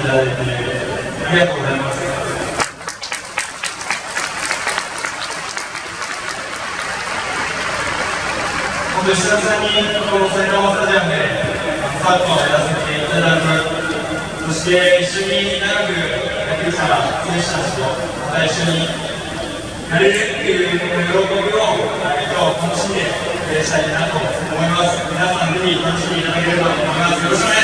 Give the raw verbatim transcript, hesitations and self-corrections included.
いただいてありがとうございます。本当に久々にこの埼玉スタジアムでサッカーをやらせていただく、そして一緒に長くやってきた選手たちとまた一緒にやれるっていうこの喜びを今日楽しんでプレーしたいなと思います。皆さんぜひ楽しんでいただければと思います。よろしくお願いします。